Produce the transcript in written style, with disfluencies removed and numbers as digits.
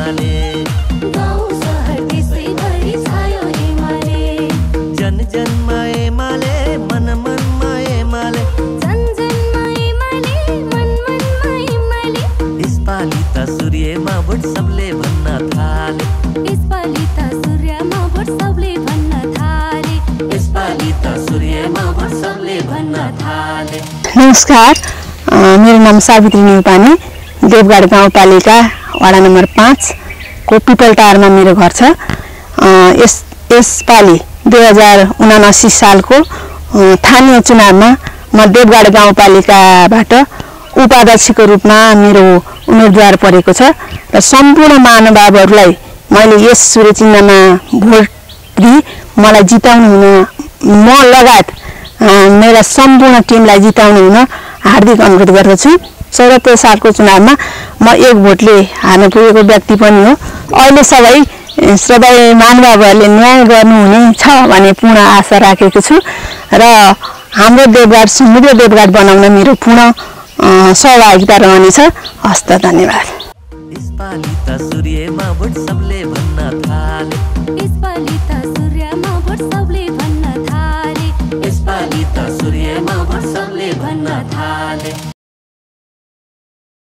एमाले गाउँ सहर त्यसैभरि छायो एमाले जन जनमा एमाले मन मनमा एमाले जन जनमा एमाले मन मनमा एमाले यसपालि त सूर्यमा भोट सबले भन्न थाले यसपालि त सूर्यमा भोट सबले भन्न थाले यसपालि त सूर्यमा भोट सबले भन्न थाले। नमस्कार, मेरो नाम सावित्री न्युपाने, देवगढ गाउँपालिका वडा नम्बर 5 को पिपलटारमा मेरो घर छ। यसपालि 2079 सालको स्थानीय चुनावमा म देवगढ गाउँपालिकाबाट उपाध्यक्षको रूपमा मेरो उम्मेदवार परेको छ र सम्पूर्ण महानुभावहरूलाई मैले यस सूर्य चिन्हमा भोट दिई मलाई जिताउनु हुन म लगायत मेरा सम्पूर्ण टिमलाई जिताउनु हुन हार्दिक अनुरोध गर्दछु। 74 सालको चुनावमा म एक भोटले हार्न पुगेको व्यक्ति पनि हो। अहिले सबै महानुभावहरूले न्याय गर्नुहुनेछ भन्ने पूर्ण आशा राखेको छु र हाम्रो देवगढ समृद्ध देवगढ बनाउन मेरो पूर्ण सहभागिता रहनेछ। हस्त धन्यवाद। यसपालि त सूर्यमा भोट सबले भन्न थाले यसपालि त